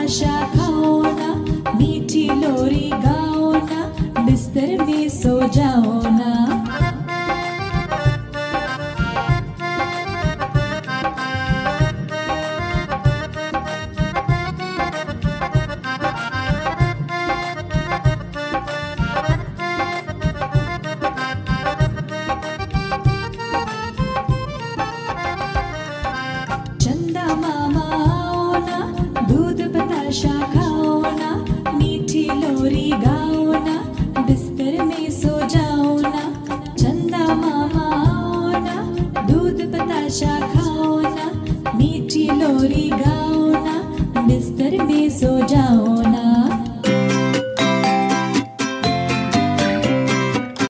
बताशा खाओ ना, मीठी लोरी गाओ ना, बिस्तर में सो जाओ ना। चंदा मामा आओ ना, दूध बताशा खाओ ना, मीठी लोरी गाओ ना, बिस्तर में सो जाओ ना। चंदा मामा आओ ना, दूध बताशा खाओ ना, मीठी लोरी गाओ ना, बिस्तर में सो जाओ